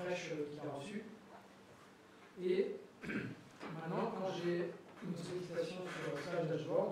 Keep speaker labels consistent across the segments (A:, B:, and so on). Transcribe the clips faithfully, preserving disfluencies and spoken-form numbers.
A: refresh qu'il a reçu. Et maintenant, quand j'ai une sollicitation sur slash dashboard,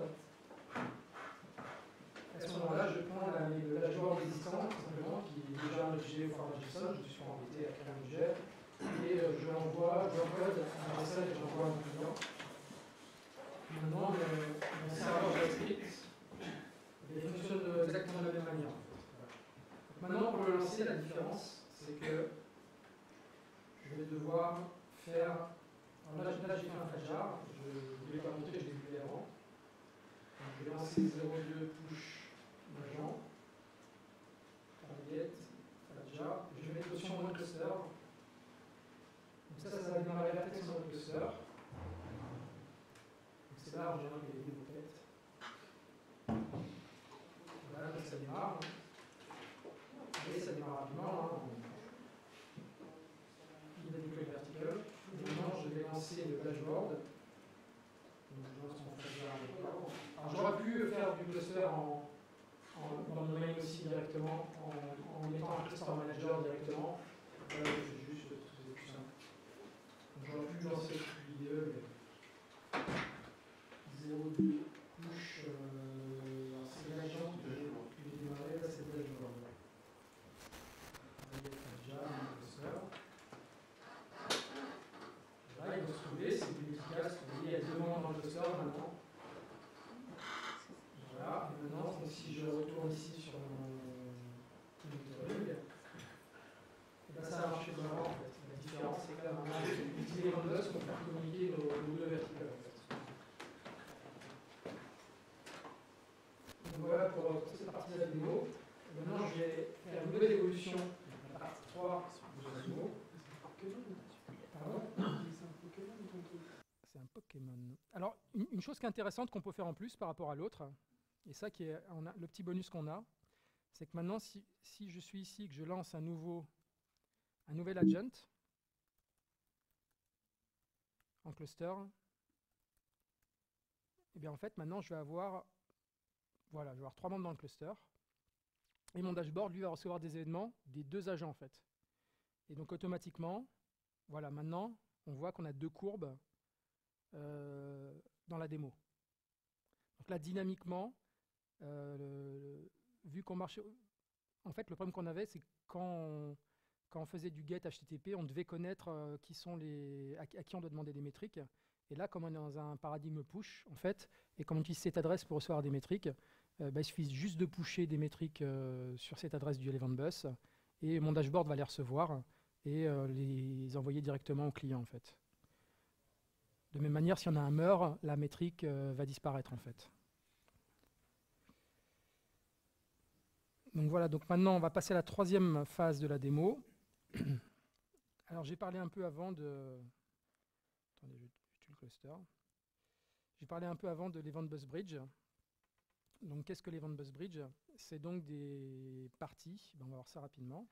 A: à ce moment-là, je prends la, le dashboard existant, simplement, qui est déjà un objet au format JSON, je suis embêté à créer un objet, et euh, je l'envoie, je l'encode un JSON et j'envoie à mon client. Maintenant, mon, mon serveur JavaScript il fonctionne exactement de la même manière. Donc maintenant, pour le lancer, la différence, c'est que je vais devoir faire. Alors là, là j'ai fait un flash-jar, je ne voulais pas montrer, je l'ai vu avant. Donc, je vais lancer zéro deux push agent, target, flash-jar, je vais mettre l'option one cluster. Donc ça, ça va démarrer vertex en one cluster. Donc c'est là en général qu'il y a des moquettes. Voilà, donc ça démarre. Et ça démarre rapidement. Hein. Il a déployé le vertical. Et maintenant, je vais lancer le dashboard. Donc, je lance mon flash-jar. Alors, j'aurais pu faire du cluster en, en, dans mon mail aussi directement, en, en mettant un cluster manager directement. Euh, c'est juste c'est plus simple. J'aurais pu lancer l'I D E, mais zéro deux push. Euh, c'est l'agent que je vais démarrer. Là, c'est le dashboard. Là, il va se trouver, c'est du efficace. Il y a deux membres dans le cluster maintenant. Voilà, et maintenant, donc, si je retourne ici sur mon monitoring, et ben ça a marché vraiment en fait. La différence, c'est que là, maintenant, les vendeurs vont faire communiquer nos, nos deux verticales en fait. Donc voilà pour cette partie de la démo. Et maintenant, je vais faire une nouvelle évolution, la partie trois de la démo. Pardon ? C'est un Pokémon. Alors, une, une chose qui est intéressante qu'on peut faire en plus par rapport à l'autre, et ça qui est on a, le petit bonus qu'on a, c'est que maintenant, si, si je suis ici et que je lance un nouveau, un nouvel agent en cluster, et bien en fait, maintenant, je vais avoir, voilà, je vais avoir trois membres dans le cluster, et mon dashboard, lui, va recevoir des événements des deux agents en fait. Et donc automatiquement, voilà, maintenant, on voit qu'on a deux courbes euh, dans la démo. Donc là, dynamiquement, euh, le, vu qu'on marchait... En fait, le problème qu'on avait, c'est que quand on, quand on faisait du get H T T P, on devait connaître euh, qui sont les, à, à qui on doit demander des métriques. Et là, comme on est dans un paradigme push, en fait, et comme on utilise cette adresse pour recevoir des métriques, euh, bah, il suffit juste de pusher des métriques euh, sur cette adresse du Relevant Bus, et mon dashboard va les recevoir et euh, les envoyer directement au client, en fait. De même manière, si on a un meur, la métrique euh, va disparaître, en fait. Donc voilà, donc maintenant, on va passer à la troisième phase de la démo. Alors, j'ai parlé un peu avant de... Attendez, je tue le cluster. J'ai parlé un peu avant de l'Event Bus Bridge. Donc, qu'est-ce que l'Event Bus Bridge? C'est donc des parties. Ben, on va voir ça rapidement.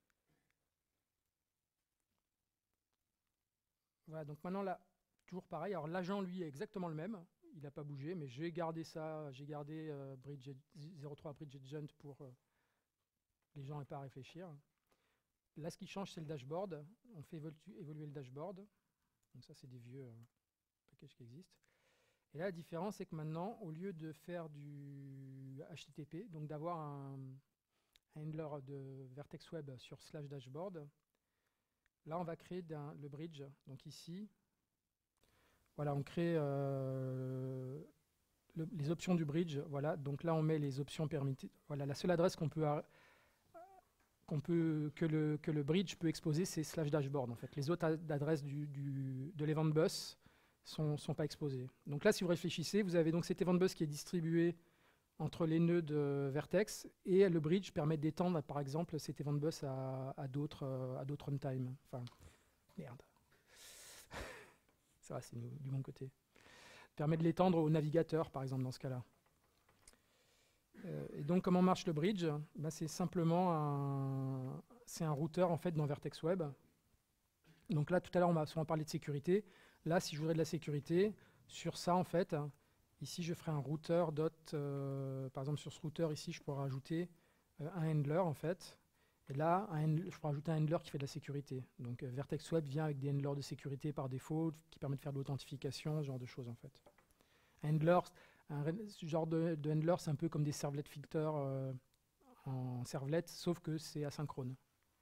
A: Voilà, donc maintenant, là, toujours pareil. Alors, l'agent, lui, est exactement le même. Il n'a pas bougé, mais j'ai gardé ça. J'ai gardé euh, bridge zéro trois Bridge Agent pour euh, les gens n'aient pas à réfléchir. Là, ce qui change, c'est le dashboard. On fait évolu évoluer le dashboard. Donc ça, c'est des vieux euh, packages qui existent. Et là, la différence, c'est que maintenant, au lieu de faire du H T T P, donc d'avoir un, un handler de Vertex Web sur slash dashboard, là, on va créer le bridge. Donc ici, voilà, on crée euh, le, les options du bridge. Voilà, donc là, on met les options permises. Voilà, la seule adresse qu'on peut, qu'on peut que, le, que le bridge peut exposer, c'est slash dashboard. En fait, les autres adresses du, du, de l'event bus sont, sont pas exposées. Donc là, si vous réfléchissez, vous avez donc cet event bus qui est distribué entre les nœuds de Vertex, et le bridge permet d'étendre, par exemple, cet event bus à, à d'autres à d'autres runtime. Enfin, merde. Ça va, c'est du bon côté. Permet de l'étendre au navigateur, par exemple, dans ce cas-là. Euh, et donc, comment marche le bridge? Ben, c'est simplement un, c'est un routeur en fait dans Vertex Web. Donc là, tout à l'heure, on m'a souvent parlé de sécurité. Là, si je voudrais de la sécurité, sur ça, en fait, ici, je ferai un routeur dot, euh, par exemple, sur ce routeur, ici, je pourrais rajouter euh, un handler, en fait. Et là, un handler, je pourrais rajouter un handler qui fait de la sécurité. Donc euh, Vertex Web vient avec des handlers de sécurité par défaut qui permettent de faire de l'authentification, ce genre de choses en fait. Handler, un, ce genre de, de handler, c'est un peu comme des servlet filters euh, en servlet, sauf que c'est asynchrone.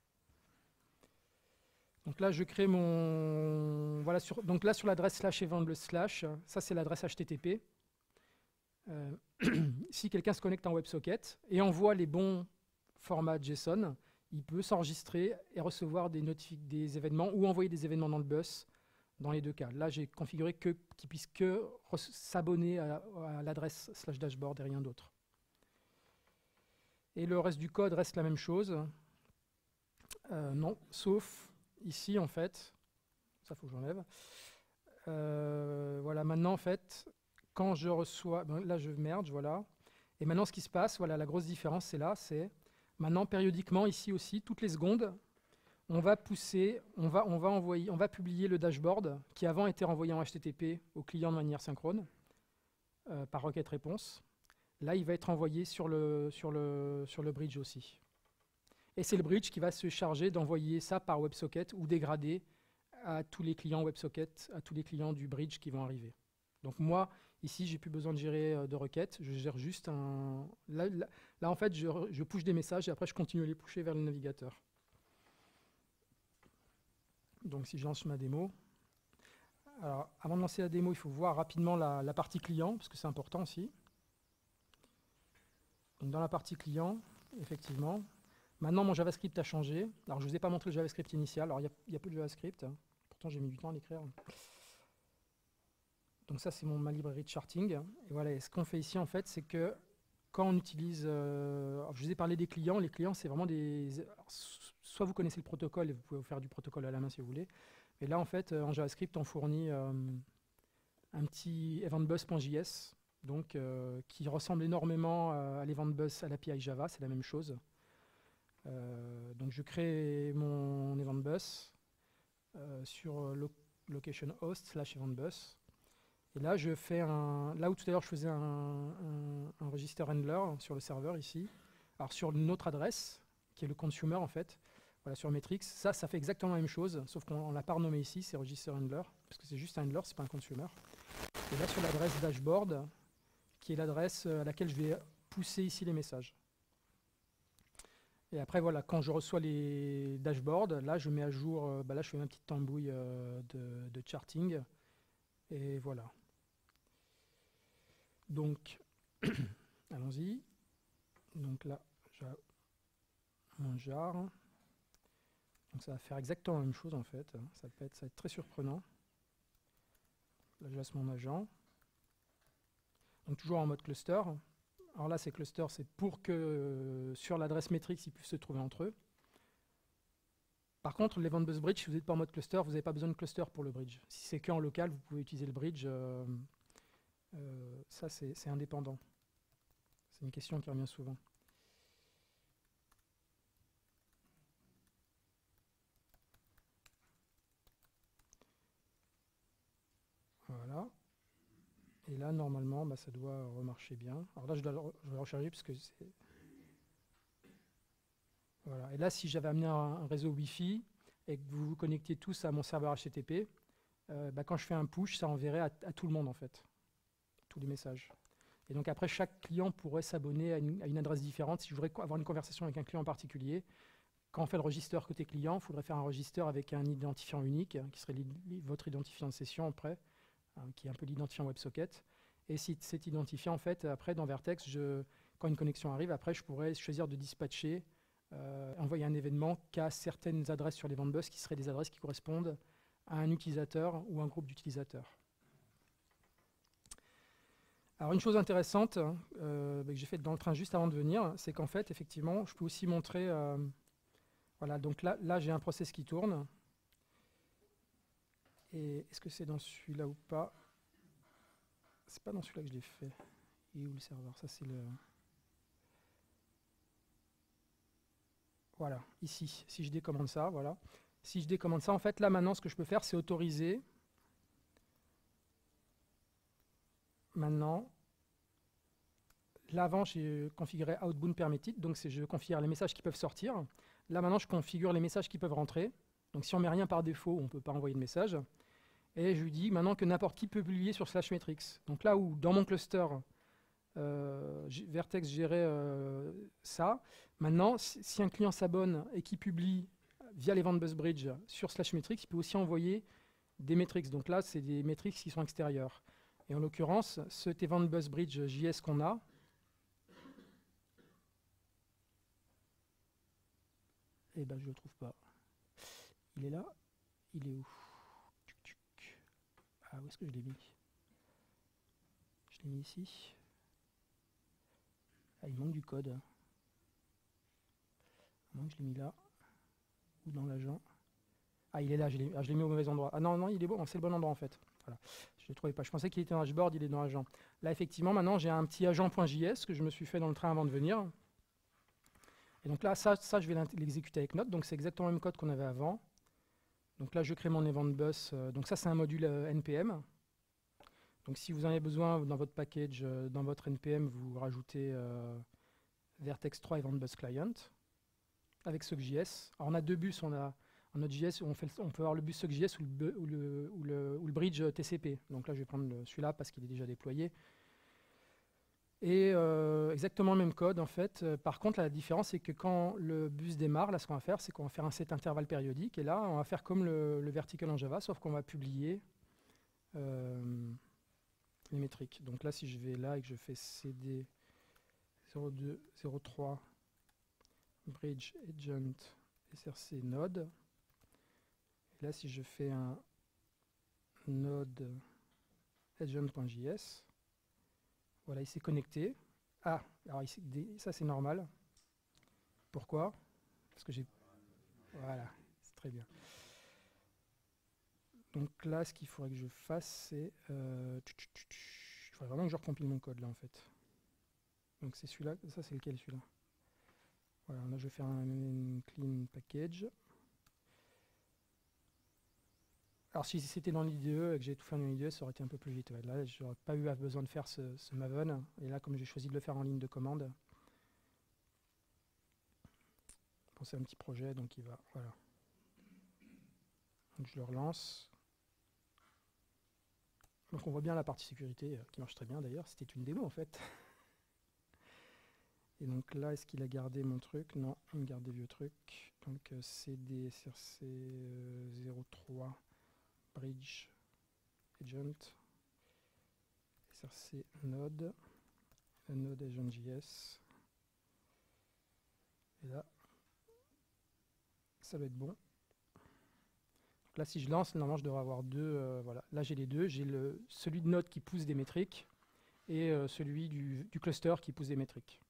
A: Donc là, je crée mon... Voilà, sur, donc là, sur l'adresse slash event slash, ça c'est l'adresse H T T P. Euh, si quelqu'un se connecte en WebSocket et envoie les bons formats JSON, il peut s'enregistrer et recevoir des, des événements ou envoyer des événements dans le bus dans les deux cas. Là, j'ai configuré que, qu'il puisse que s'abonner à, à l'adresse slash dashboard et rien d'autre. Et le reste du code reste la même chose. Euh, non, sauf ici, en fait, ça faut que j'enlève. Euh, voilà, maintenant, en fait, quand je reçois, ben là, je merge, voilà. Et maintenant, ce qui se passe, voilà, la grosse différence, c'est là, c'est maintenant, périodiquement, ici aussi, toutes les secondes, on va pousser, on va, on va envoyer, on va publier le dashboard qui avant était renvoyé en H T T P au client de manière synchrone euh, par requête réponse. Là, il va être envoyé sur le, sur le, sur le bridge aussi. Et c'est le bridge qui va se charger d'envoyer ça par WebSocket ou dégrader à tous les clients WebSocket, à tous les clients du bridge qui vont arriver. Donc moi, ici, j'ai plus besoin de gérer euh, de requêtes. Je gère juste un... Là, là, là en fait, je, je push des messages et après, je continue à les pusher vers le navigateur. Donc si je lance ma démo. Alors, avant de lancer la démo, il faut voir rapidement la, la partie client, parce que c'est important aussi. Donc dans la partie client, effectivement, maintenant mon JavaScript a changé. Alors je ne vous ai pas montré le JavaScript initial, alors il y, y a peu de JavaScript, hein. Pourtant j'ai mis du temps à l'écrire. Donc ça c'est mon, ma librairie de charting. Et voilà, et ce qu'on fait ici en fait, c'est que quand on utilise, euh, je vous ai parlé des clients, les clients c'est vraiment des... Alors, soit vous connaissez le protocole et vous pouvez faire du protocole à la main si vous voulez, mais là en fait en JavaScript on fournit euh, un petit eventbus.js donc euh, qui ressemble énormément à, à l'eventbus à l'A P I Java, c'est la même chose. Euh, donc je crée mon eventbus euh, sur lo location host slash eventbus. Et là, je fais un. Là où tout à l'heure je faisais un, un, un register handler sur le serveur ici, alors sur notre adresse, qui est le consumer en fait, voilà, sur Metrix, ça, ça fait exactement la même chose, sauf qu'on ne l'a pas renommé ici, c'est register handler, parce que c'est juste un handler, c'est pas un consumer. Et là, sur l'adresse dashboard, qui est l'adresse à laquelle je vais pousser ici les messages. Et après, voilà, quand je reçois les dashboards, là, je mets à jour, euh, bah là, je fais ma petite tambouille euh, de, de charting, et voilà. Donc, allons-y. Donc là, j'ai mon jar. Donc ça va faire exactement la même chose en fait. Ça peut être, ça va être très surprenant. Là, je laisse mon agent. Donc toujours en mode cluster. Alors là, ces clusters, c'est pour que euh, sur l'adresse Metrix, ils puissent se trouver entre eux. Par contre, l'Event Bus Bridge, si vous n'êtes pas en mode cluster, vous n'avez pas besoin de cluster pour le bridge. Si c'est qu'en local, vous pouvez utiliser le bridge. Euh, euh, ça, c'est indépendant. C'est une question qui revient souvent. Voilà. Et là, normalement, bah, ça doit remarcher bien. Alors là, je dois le, je dois le recharger parce que c'est... Voilà. Et là, si j'avais amené un, un réseau Wi-Fi et que vous vous connectiez tous à mon serveur H T T P, euh, bah, quand je fais un push, ça enverrait à, à tout le monde, en fait, tous les messages. Et donc après, chaque client pourrait s'abonner à, à une adresse différente. Si je voudrais avoir une conversation avec un client en particulier, quand on fait le register côté client, il faudrait faire un register avec un identifiant unique, hein, qui serait votre identifiant de session après, hein, qui est un peu l'identifiant WebSocket. Et si cet identifiant, en fait, après, dans Vertex, je, quand une connexion arrive, après, je pourrais choisir de dispatcher, euh, envoyer un événement qu'à certaines adresses sur les Eventbus qui seraient des adresses qui correspondent à un utilisateur ou un groupe d'utilisateurs. Alors une chose intéressante euh, que j'ai faite dans le train juste avant de venir, c'est qu'en fait, effectivement, je peux aussi montrer... Euh, voilà, donc là, là j'ai un process qui tourne. Et est-ce que c'est dans celui-là ou pas? C'est pas dans celui-là que je l'ai fait. Et où le serveur? Ça, c'est le... Voilà, ici, si je décommande ça, voilà. Si je décommande ça, en fait, là, maintenant, ce que je peux faire, c'est autoriser. Maintenant, là, avant, j'ai configuré Outbound Permitted, donc je configure les messages qui peuvent sortir. Là, maintenant, je configure les messages qui peuvent rentrer. Donc, si on met rien par défaut, on ne peut pas envoyer de message. Et je lui dis maintenant que n'importe qui peut publier sur slash metrics. Donc là où, dans mon cluster, euh, Vertex gérait euh, ça, maintenant, si, si un client s'abonne et qui publie via l'Event Bus Bridge sur slash metrics, il peut aussi envoyer des metrics. Donc là, c'est des metrics qui sont extérieurs. Et en l'occurrence, cet Event Bus Bridge J S qu'on a, eh ben, je ne le trouve pas. Il est là. Il est où? Ah, où est-ce que je l'ai mis? Je l'ai mis ici. Ah, il manque du code. Moi, je l'ai mis là. Ou dans l'agent. Ah, il est là, je l'ai ah, mis au mauvais endroit. Ah non, non, il est bon, c'est le bon endroit en fait. Voilà. Je ne le trouvais pas. Je pensais qu'il était dans dashboard, il est dans l'agent. Là, effectivement, maintenant, j'ai un petit agent.js que je me suis fait dans le train avant de venir. Et donc là, ça, ça je vais l'exécuter avec Node. Donc, c'est exactement le même code qu'on avait avant. Donc là, je crée mon event bus. Euh, donc ça, c'est un module euh, N P M. Donc si vous en avez besoin dans votre package, euh, dans votre N P M, vous rajoutez euh, Vertex trois Event Bus Client avec SuckJS. Alors on a deux bus, on a en Node.js, on, fait, on peut avoir le bus SuckJS ou le, ou, le, ou, le, ou le bridge T C P. Donc là, je vais prendre celui-là parce qu'il est déjà déployé. Et euh, exactement le même code en fait. Euh, par contre, la différence, c'est que quand le bus démarre, là, ce qu'on va faire, c'est qu'on va faire un set intervalle périodique. Et là, on va faire comme le, le vertical en Java, sauf qu'on va publier euh, les métriques. Donc là, si je vais là et que je fais cd zéro deux zéro trois bridge agent src node, et là, si je fais un node agent.js, voilà, il s'est connecté. Ah, alors ici, ça c'est normal. Pourquoi? Parce que j'ai... Voilà, c'est très bien. Donc là, ce qu'il faudrait que je fasse, c'est... Euh, il faudrait vraiment que je recompile mon code là en fait. Donc c'est celui-là, ça c'est lequel celui-là? Voilà, là je vais faire un, un clean package. Alors si c'était dans l'I D E et que j'ai tout fait dans l'I D E, ça aurait été un peu plus vite. Ouais. Là, je n'aurais pas eu besoin de faire ce, ce Maven. Et là, comme j'ai choisi de le faire en ligne de commande, bon, c'est un petit projet, donc il va... Voilà. Donc je le relance. Donc on voit bien la partie sécurité, euh, qui marche très bien d'ailleurs. C'était une démo en fait. Et donc là, est-ce qu'il a gardé mon truc? Non, il garde des vieux trucs. Donc euh, cd src euh, zéro trois bridge agent src node, node agent.js. Et là, ça va être bon. Donc là, si je lance, normalement, je devrais avoir deux. Euh, voilà. Là, j'ai les deux. J'ai le, celui de Node qui pousse des métriques et euh, celui du, du cluster qui pousse des métriques.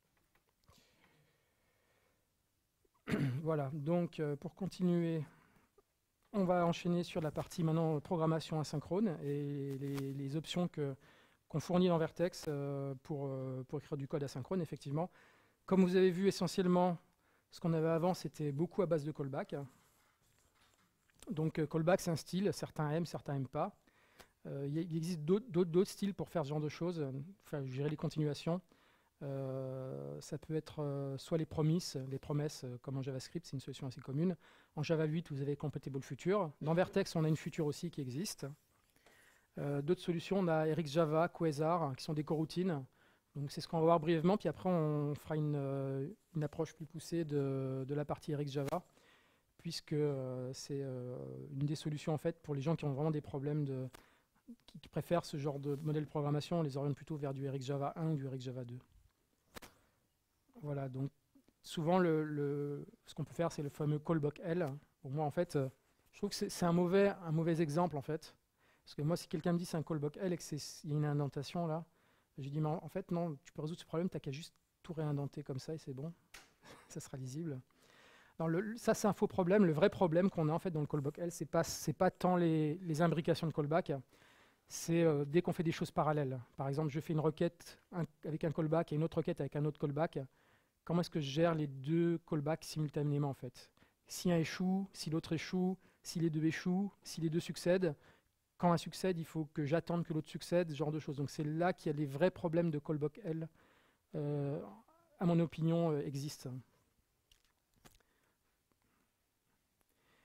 A: Voilà. Donc, euh, pour continuer, on va enchaîner sur la partie maintenant programmation asynchrone et les, les options que, qu'on fournit dans Vertex euh, pour, euh, pour écrire du code asynchrone, effectivement. Comme vous avez vu, essentiellement, ce qu'on avait avant, c'était beaucoup à base de callback. Donc euh, callback, c'est un style, certains aiment, certains n'aiment pas. Euh, il existe d'autres styles pour faire ce genre de choses, enfin, gérer les continuations. Euh, ça peut être euh, soit les promises, les promesses, euh, comme en JavaScript, c'est une solution assez commune. En Java huit, vous avez Compatible Future. Dans Vertex, on a une future aussi qui existe. Euh, D'autres solutions, on a RxJava, Quasar, qui sont des coroutines. Donc c'est ce qu'on va voir brièvement, puis après on fera une, euh, une approche plus poussée de, de la partie RxJava, puisque euh, c'est euh, une des solutions en fait pour les gens qui ont vraiment des problèmes, de, qui, qui préfèrent ce genre de modèle de programmation, on les oriente plutôt vers du RxJava un ou du RxJava deux. Voilà, donc souvent le, le, ce qu'on peut faire, c'est le fameux callback L. Pour moi, en fait, euh, je trouve que c'est un mauvais, un mauvais exemple en fait, parce que moi, si quelqu'un me dit c'est un callback L et qu'il y a une indentation là, j'ai dit, mais en fait, non, tu peux résoudre ce problème, tu n'as qu'à juste tout réindenter comme ça et c'est bon, ça sera lisible. Non, le, ça, c'est un faux problème. Le vrai problème qu'on a en fait dans le callback L, c'est pas, c'est pas tant les, les imbrications de callback, c'est euh, dès qu'on fait des choses parallèles. Par exemple, je fais une requête un, avec un callback et une autre requête avec un autre callback. Comment est-ce que je gère les deux callbacks simultanément en fait? Si un échoue, si l'autre échoue, si les deux échouent, si les deux succèdent, quand un succède, il faut que j'attende que l'autre succède, ce genre de choses. Donc c'est là qu'il y a les vrais problèmes de callback L, euh, à mon opinion, euh, existent.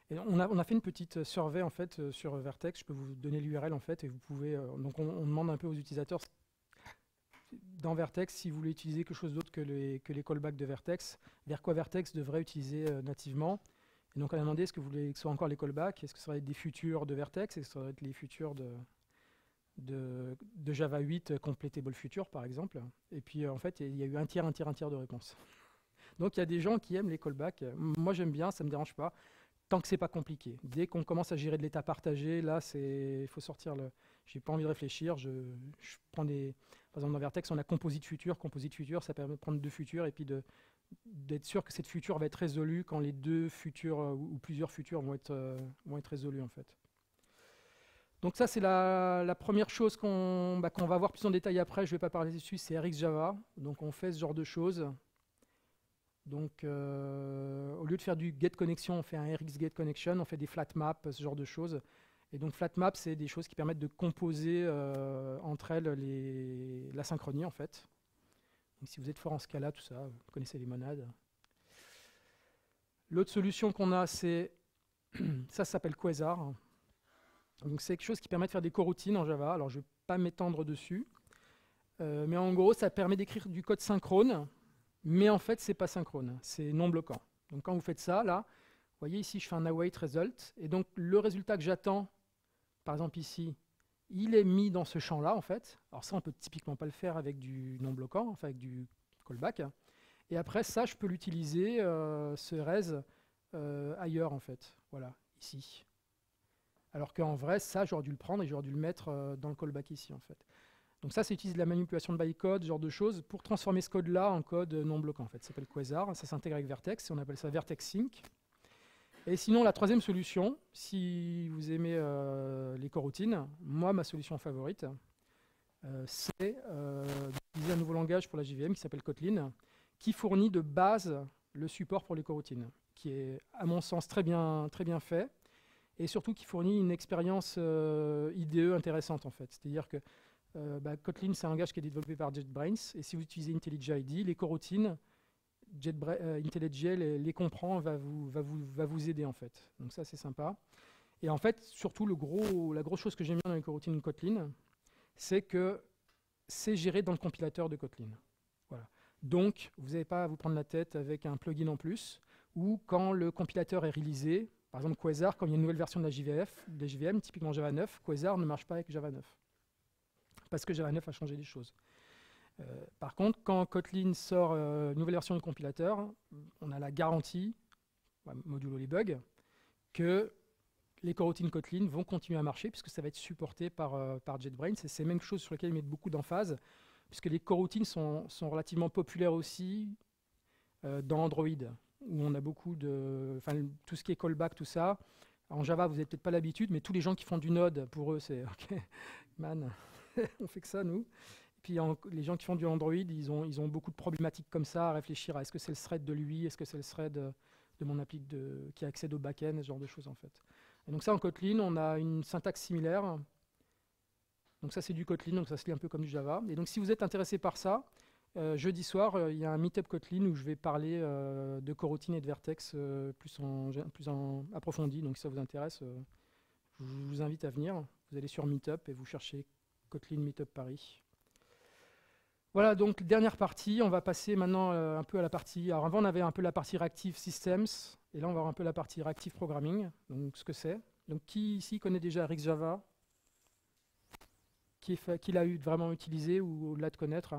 A: Et on a, on a fait une petite survey en fait euh, sur Vertex. Je peux vous donner l'U R L en fait et vous pouvez. Euh, donc on, on demande un peu aux utilisateurs dans Vertex si vous voulez utiliser quelque chose d'autre que les, que les callbacks de Vertex, vers quoi Vertex devrait utiliser euh, nativement. Et donc on a demandé est-ce que vous voulez que ce soit encore les callbacks, est-ce que ce serait des futurs de Vertex, est-ce que ça va être les futurs de, de, de Java huit euh, completable future par exemple. Et puis euh, en fait il y a eu un tiers, un tiers, un tiers de réponses. Donc il y a des gens qui aiment les callbacks. Moi j'aime bien, ça ne me dérange pas. Tant que c'est pas compliqué. Dès qu'on commence à gérer de l'état partagé, là, c'est, il faut sortir le. J'ai pas envie de réfléchir. Je, je prends des. Par exemple, dans Vertex, on a composite future. Composite future, ça permet de prendre deux futurs et puis de d'être sûr que cette future va être résolue quand les deux futurs euh, ou, ou plusieurs futurs vont être euh, vont être résolus en fait. Donc ça, c'est la, la première chose qu'on bah, qu'on va voir plus en détail après. Je vais pas parler dessus. C'est R X Java. Donc on fait ce genre de choses. Donc, euh, au lieu de faire du get connection, on fait un R X get connection, on fait des flat maps, ce genre de choses. Et donc, flat maps, c'est des choses qui permettent de composer euh, entre elles les, la synchronie, en fait. Donc, si vous êtes fort en Scala, tout ça, vous connaissez les monades. L'autre solution qu'on a, c'est ça, ça s'appelle Quasar. Donc, c'est quelque chose qui permet de faire des coroutines en Java. Alors, je ne vais pas m'étendre dessus. Euh, mais en gros, ça permet d'écrire du code synchrone. Mais en fait, ce n'est pas synchrone, c'est non bloquant. Donc quand vous faites ça, là, vous voyez ici, je fais un await result. Et donc le résultat que j'attends, par exemple ici, il est mis dans ce champ-là, en fait. Alors ça, on ne peut typiquement pas le faire avec du non bloquant, enfin avec du callback. Et après, ça, je peux l'utiliser, euh, ce res, euh, ailleurs, en fait. Voilà, ici. Alors qu'en vrai, ça, j'aurais dû le prendre et j'aurais dû le mettre euh, dans le callback ici, en fait. Donc ça, ça utilise la manipulation de bytecode, ce genre de choses, pour transformer ce code-là en code non bloquant. En fait. Ça s'appelle Quasar, ça s'intègre avec Vertex, et on appelle ça Vertex Sync. Et sinon, la troisième solution, si vous aimez euh, les coroutines, moi, ma solution favorite, euh, c'est euh, d'utiliser un nouveau langage pour la J V M qui s'appelle Kotlin, qui fournit de base le support pour les coroutines, qui est, à mon sens, très bien, très bien fait, et surtout qui fournit une expérience euh, I D E intéressante, en fait. C'est-à-dire que Euh, bah, Kotlin, c'est un langage qui est développé par JetBrains. Et si vous utilisez IntelliJ I D, les coroutines, euh, IntelliJ les, les comprend, va vous, va, vous, va vous aider en fait. Donc ça, c'est sympa. Et en fait, surtout, le gros, la grosse chose que j'aime bien dans les coroutines Kotlin, c'est que c'est géré dans le compilateur de Kotlin. Voilà. Donc, vous n'avez pas à vous prendre la tête avec un plugin en plus, ou quand le compilateur est réalisé, par exemple Quasar, quand il y a une nouvelle version de la J V F, de la J V M, typiquement Java neuf, Quasar ne marche pas avec Java neuf. Parce que Java neuf a changé des choses. Euh, par contre, quand Kotlin sort euh, une nouvelle version du compilateur, on a la garantie, bah, modulo les bugs, que les coroutines Kotlin vont continuer à marcher puisque ça va être supporté par, euh, par JetBrains. Et c'est même chose sur laquelle ils mettent beaucoup d'emphase, puisque les coroutines sont, sont relativement populaires aussi euh, dans Android, où on a beaucoup de... Enfin, tout ce qui est callback, tout ça. En Java, vous n'avez peut-être pas l'habitude, mais tous les gens qui font du Node, pour eux, c'est OK, man. On fait que ça, nous. Et puis en, les gens qui font du Android, ils ont, ils ont beaucoup de problématiques comme ça à réfléchir à est-ce que c'est le thread de lui, est-ce que c'est le thread de, de mon appli de, qui accède au back-end, ce genre de choses en fait. Et donc ça, en Kotlin, on a une syntaxe similaire. Donc ça, c'est du Kotlin, donc ça se lit un peu comme du Java. Et donc si vous êtes intéressé par ça, euh, jeudi soir, euh, il y a un meet-up Kotlin où je vais parler euh, de coroutine et de Vertex euh, plus, en, plus en approfondi. Donc si ça vous intéresse, euh, je vous invite à venir. Vous allez sur Meetup et vous cherchez Kotlin Meetup Paris. Voilà, donc dernière partie. On va passer maintenant euh, un peu à la partie... Alors avant, on avait un peu la partie Reactive Systems. Et là, on va avoir un peu la partie Reactive Programming. Donc, ce que c'est. Donc, qui ici connaît déjà R X Java? Qui, est qui l'a eu vraiment utilisé ou l'a de connaître?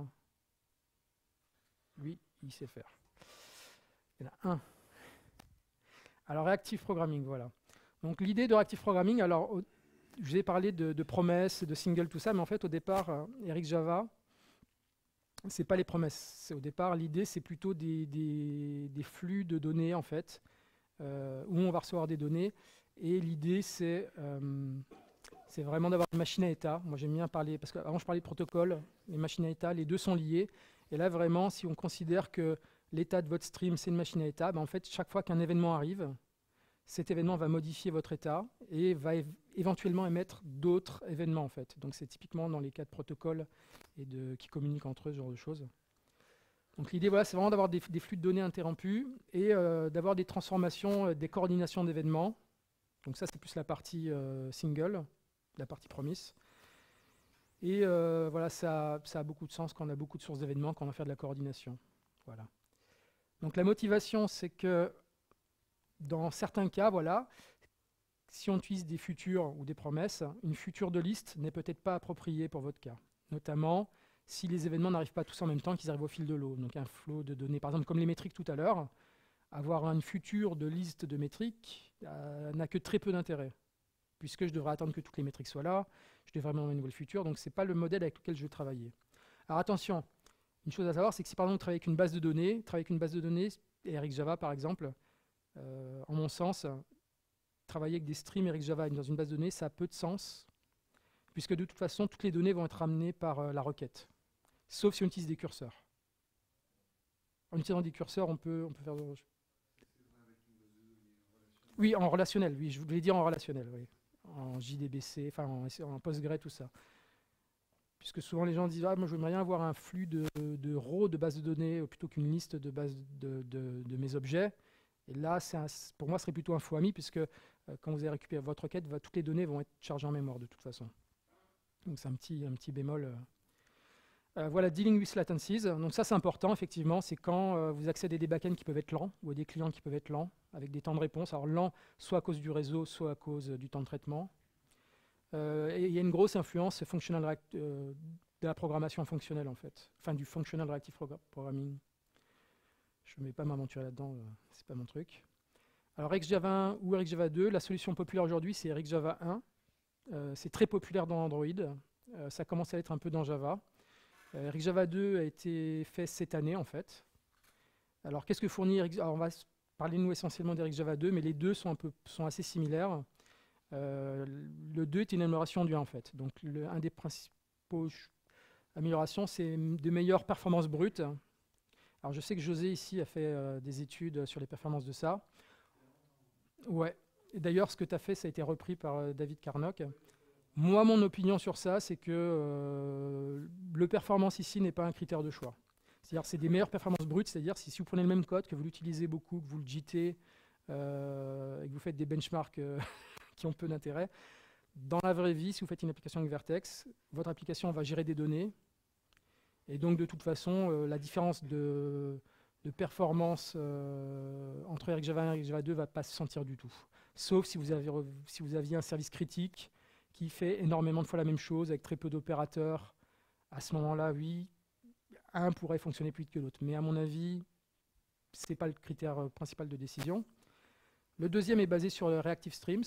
A: Lui, il sait faire. Il y en a un. Alors, Reactive Programming, voilà. Donc, l'idée de Reactive Programming, alors... Au, je vous ai parlé de, de promesses, de singles, tout ça, mais en fait, au départ, euh, R X Java, c'est pas les promesses. Au départ, l'idée, c'est plutôt des, des, des flux de données, en fait, euh, où on va recevoir des données. Et l'idée, c'est euh, c'est vraiment d'avoir une machine à état. Moi, j'aime bien parler, parce qu'avant, je parlais de protocole, les machines à état, les deux sont liés. Et là, vraiment, si on considère que l'état de votre stream, c'est une machine à état, ben, en fait, chaque fois qu'un événement arrive, cet événement va modifier votre état et va év éventuellement émettre d'autres événements en fait. Donc c'est typiquement dans les cas de protocoles et de, qui communiquent entre eux, ce genre de choses. Donc l'idée, voilà, c'est vraiment d'avoir des, des flux de données interrompus et euh, d'avoir des transformations, euh, des coordinations d'événements Donc ça, c'est plus la partie euh, single, la partie promise. Et euh, voilà, ça, ça a beaucoup de sens quand on a beaucoup de sources d'événements, quand on va faire de la coordination. Voilà. Donc la motivation, c'est que dans certains cas, voilà, si on utilise des futurs ou des promesses, une future de liste n'est peut-être pas appropriée pour votre cas. Notamment si les événements n'arrivent pas tous en même temps, qu'ils arrivent au fil de l'eau. Donc un flow de données, par exemple comme les métriques tout à l'heure, avoir une future de liste de métriques euh, n'a que très peu d'intérêt, puisque je devrais attendre que toutes les métriques soient là, je devrais vraiment une nouvelle future, donc ce n'est pas le modèle avec lequel je vais travailler. Alors attention, une chose à savoir, c'est que si par exemple vous travaillez avec une base de données, travailler avec une base de données, RxJava par exemple, euh, en mon sens, travailler avec des streams RxJava dans une base de données, ça a peu de sens, puisque de toute façon, toutes les données vont être ramenées par euh, la requête, sauf si on utilise des curseurs. En utilisant des curseurs, on peut, on peut faire... Oui, en relationnel, oui, je voulais dire en relationnel, oui. En J D B C, enfin en, en Postgre, tout ça. Puisque souvent les gens disent ah, moi je voudrais bien avoir un flux de, de rows de bases de données plutôt qu'une liste de bases de, de, de mes objets. Et là, un, pour moi, ce serait plutôt un faux ami, puisque euh, quand vous avez récupéré votre requête, va, toutes les données vont être chargées en mémoire de toute façon. Donc c'est un petit, un petit bémol. Euh. Euh, voilà, dealing with latencies. Donc ça, c'est important, effectivement. C'est quand euh, vous accédez à des backends qui peuvent être lents, ou à des clients qui peuvent être lents, avec des temps de réponse. Alors lents, soit à cause du réseau, soit à cause euh, du temps de traitement. Euh, et il y a une grosse influence functional euh, de la programmation fonctionnelle, en fait. Enfin, du functional reactive programming. Je ne vais pas m'aventurer là-dedans, euh, c'est pas mon truc. Alors RxJava un ou RxJava deux, la solution populaire aujourd'hui, c'est RxJava un. Euh, c'est très populaire dans Android. Euh, ça commence à être un peu dans Java. Euh, RxJava deux a été fait cette année, en fait. Alors, qu'est-ce que fournit RxJava? Alors, on va parler, nous, essentiellement d'RxJava deux, mais les deux sont, un peu, sont assez similaires. Euh, le deux est une amélioration du un, en fait. Donc, le, un des principaux améliorations, c'est de meilleures performances brutes. Alors, je sais que José, ici, a fait euh, des études sur les performances de ça. Ouais. Et d'ailleurs, ce que tu as fait, ça a été repris par euh, David Carnock. Moi, mon opinion sur ça, c'est que euh, le performance ici n'est pas un critère de choix. C'est-à-dire c'est des meilleures performances brutes, c'est-à-dire si, si vous prenez le même code, que vous l'utilisez beaucoup, que vous le J T, euh, et que vous faites des benchmarks euh, qui ont peu d'intérêt, dans la vraie vie, si vous faites une application avec Vertex, votre application va gérer des données, et donc de toute façon, euh, la différence de, de performance euh, entre RxJava un et RxJava deux ne va pas se sentir du tout. Sauf si vous, avez, si vous aviez un service critique qui fait énormément de fois la même chose, avec très peu d'opérateurs. À ce moment-là, oui, un pourrait fonctionner plus vite que l'autre. Mais à mon avis, ce n'est pas le critère euh, principal de décision. Le deuxième est basé sur le Reactive Streams.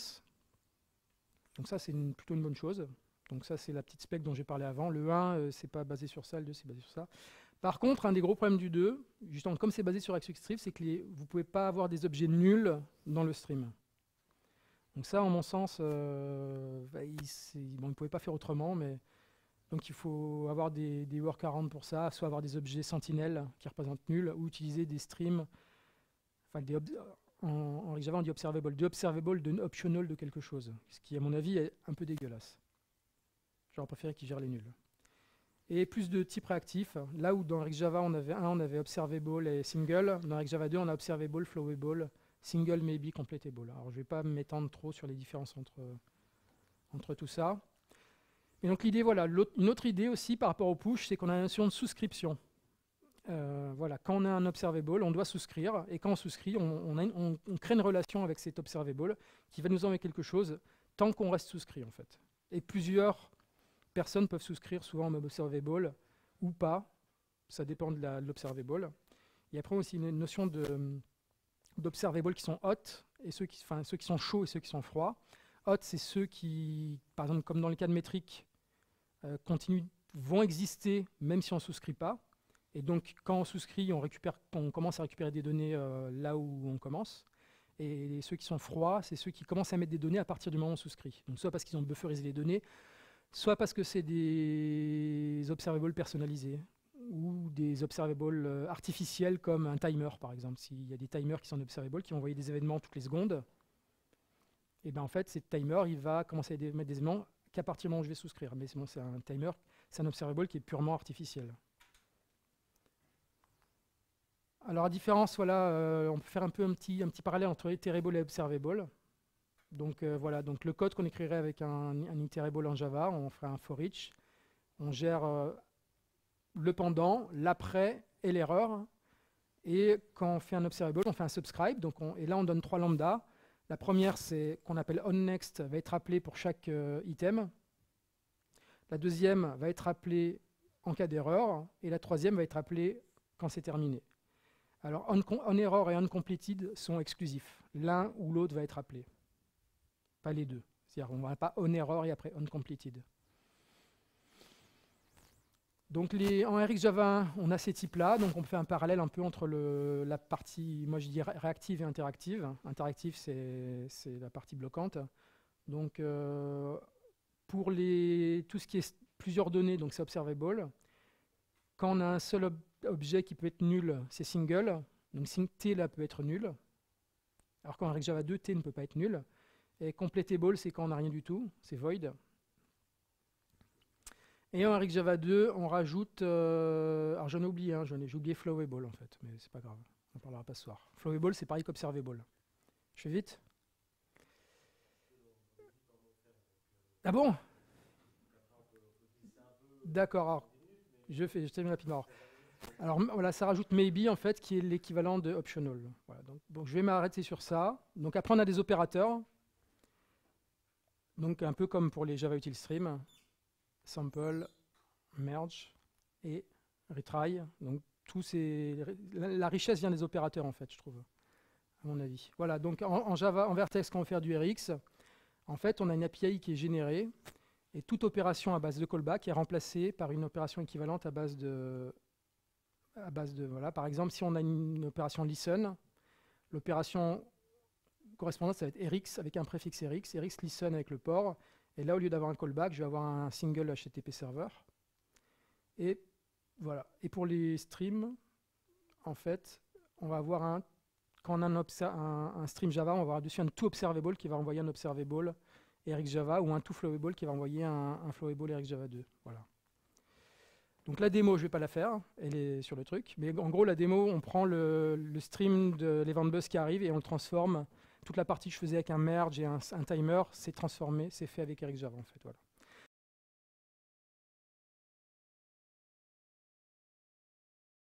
A: Donc ça, c'est une, plutôt une bonne chose. Donc ça, c'est la petite spec dont j'ai parlé avant. Le un, euh, c'est pas basé sur ça, le deux, c'est basé sur ça. Par contre, un des gros problèmes du deux, justement, comme c'est basé sur Reactive Streams, c'est que les, vous ne pouvez pas avoir des objets nuls dans le stream. Donc ça, en mon sens, euh, bah, il bon, ne pouvait pas faire autrement, mais donc il faut avoir des, des workarounds pour ça, soit avoir des objets sentinelles qui représentent nul, ou utiliser des streams, enfin des en, en RxJava on dit observable, de observable, de optional de quelque chose, ce qui à mon avis est un peu dégueulasse. J'aurais préféré qu'ils gèrent les nuls. Et plus de types réactifs, là où dans RxJava on avait un, on avait observable et single, dans RxJava deux on a observable, flowable, single, maybe, completable. Alors je ne vais pas m'étendre trop sur les différences entre, entre tout ça. Et donc l'idée, voilà, une autre idée aussi par rapport au push, c'est qu'on a la notion de souscription. Euh, voilà, quand on a un observable, on doit souscrire, et quand on souscrit, on, on, a une, on, on crée une relation avec cet observable qui va nous envoyer quelque chose tant qu'on reste souscrit en fait. Et plusieurs personnes peuvent souscrire souvent en observable ou pas, ça dépend de l'observable. Et après aussi une notion de d'observables qui sont hot, et ceux qui, enfin, ceux qui sont chauds et ceux qui sont froids. Hot, c'est ceux qui, par exemple, comme dans le cas de métrique, euh, continuent, vont exister même si on ne souscrit pas. Et donc, quand on souscrit, on, récupère, on commence à récupérer des données euh, là où on commence. Et, et ceux qui sont froids, c'est ceux qui commencent à mettre des données à partir du moment où on souscrit. Donc, soit parce qu'ils ont bufferisé les données, soit parce que c'est des observables personnalisés, ou des observables euh, artificiels comme un timer par exemple. S'il y a des timers qui sont observables, qui vont envoyer des événements toutes les secondes, et bien en fait, ce timer, il va commencer à mettre des événements qu'à partir du moment où je vais souscrire. Mais bon, c'est un timer, c'est un observable qui est purement artificiel. Alors, à différence, voilà, euh, on peut faire un peu un petit, un petit parallèle entre iterable et observable. Donc euh, voilà, donc le code qu'on écrirait avec un, un iterable en Java, on ferait un for each. On gère euh, le pendant, l'après et l'erreur. Et quand on fait un observable, on fait un subscribe. Donc on, et là, on donne trois lambdas. La première, c'est qu'on appelle onNext, va être appelée pour chaque euh, item. La deuxième va être appelée en cas d'erreur. Et la troisième va être appelée quand c'est terminé. Alors, on, on error et uncompleted sont exclusifs. L'un ou l'autre va être appelé. Pas les deux. C'est-à-dire, on ne va pas on error et après uncompleted. Donc les, en RxJava, on a ces types-là. Donc on fait un parallèle un peu entre le, la partie, moi je dis réactive et interactive. Interactive, c'est la partie bloquante. Donc euh, pour les, tout ce qui est plusieurs données, donc c'est observable. Quand on a un seul ob objet qui peut être nul, c'est single. Donc t là peut être nul. Alors qu'en RxJava deux, t ne peut pas être nul. Et completable, c'est quand on n'a rien du tout, c'est void. Et en RxJava deux, on rajoute... Euh, alors j'en ai oublié, hein, j'ai oublié flowable en fait, mais c'est pas grave, on en parlera pas ce soir. Flowable, c'est pareil qu'observable. Je fais vite? Ah bon? D'accord, alors je fais, je termine rapidement. Alors voilà, ça rajoute maybe en fait, qui est l'équivalent de optional. Voilà, donc, donc je vais m'arrêter sur ça. Donc après on a des opérateurs. Donc un peu comme pour les Java Utilstream. Sample, merge et retry. Donc tous ces, la, la richesse vient des opérateurs en fait, je trouve, à mon avis. Voilà, donc en, en Java, en Vertex, quand on veut faire du Rx, en fait, on a une A P I qui est générée et toute opération à base de callback est remplacée par une opération équivalente à base de, à base de voilà. Par exemple, si on a une, une opération listen, l'opération correspondante ça va être Rx avec un préfixe Rx, Rx listen avec le port. Et là, au lieu d'avoir un callback, je vais avoir un single H T T P server. Et voilà. Et pour les streams, en fait, on va avoir un, quand on a un, un, un stream Java, on va avoir dessus un toObservable qui va envoyer un observable RxJava ou un toFlowable qui va envoyer un, un flowable RxJava deux. Voilà. Donc la démo, je ne vais pas la faire, elle est sur le truc. Mais en gros, la démo, on prend le, le stream de l'event bus qui arrive et on le transforme. Toute la partie que je faisais avec un merge et un, un timer, c'est transformé, c'est fait avec RxJava en fait. Voilà.